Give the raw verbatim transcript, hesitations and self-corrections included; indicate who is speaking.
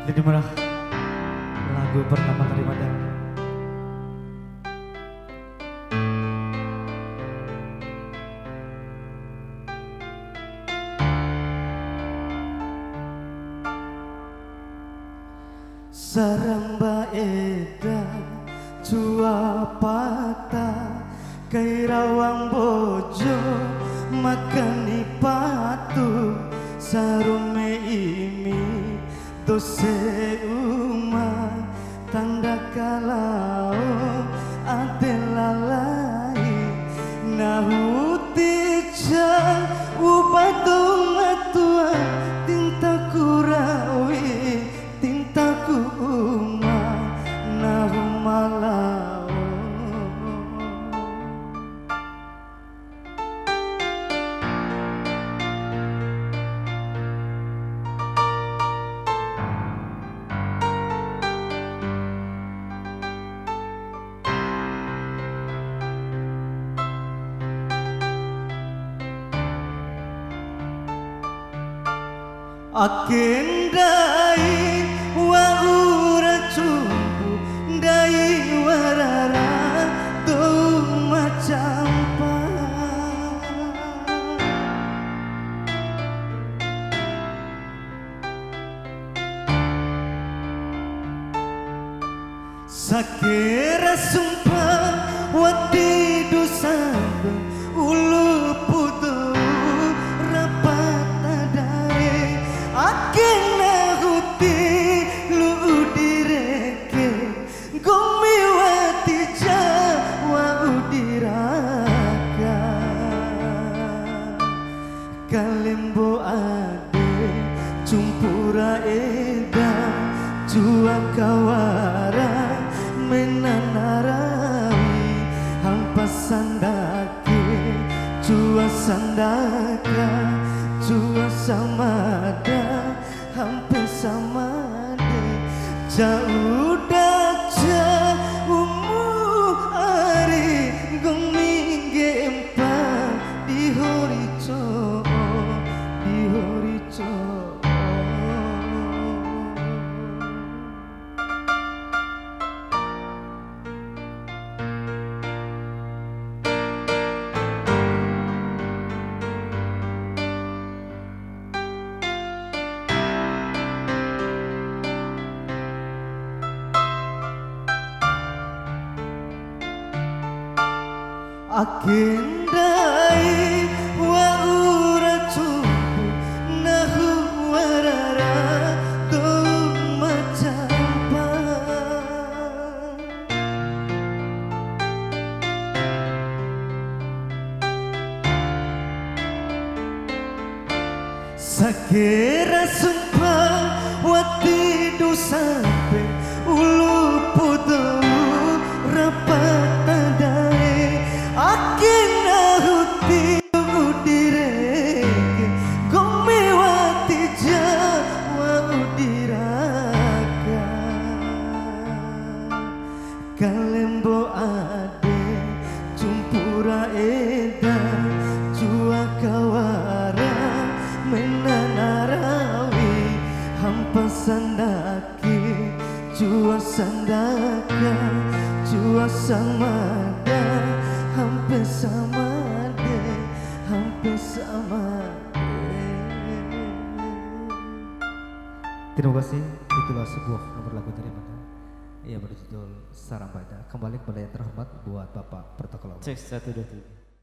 Speaker 1: Terimalah lagu pertama daripada Saramba eda cua patah kairawang bojo makani patu sarume imi dose uma tanda kalau adelalai nahuti jan ubatu matua tinta kurawi tintaku uma nahu malau akin dai wa ura cumbu dai warara tu macam pa sakira sumpah wati dusamba ulu putu akena huti lu udireke gomi wati jawa udiraka kalembo ade cumpura eda jua kawara menanarawi hampas sandake jua sandaka jua samada hampir sama deh jauh dah jauh hari gomingge empang di horico di horico akin dai wa ura cumbu nahu warara tu macam pa sakira sumpah wati du sampai ulu putu rapat akina huti udireke gomi wati jawa udiraka kalembo ade cumpura eda jua kawara menanarawi hampas sandake jua sandaka jua samada hampir sama deh, hampir sama deh. Terima kasih, itulah sebuah nomor lagu dari mana? Ia berjudul Sarambada. Kembali kepada yang terhormat buat Bapak Protokol.
Speaker 2: Cek satu dua tiga.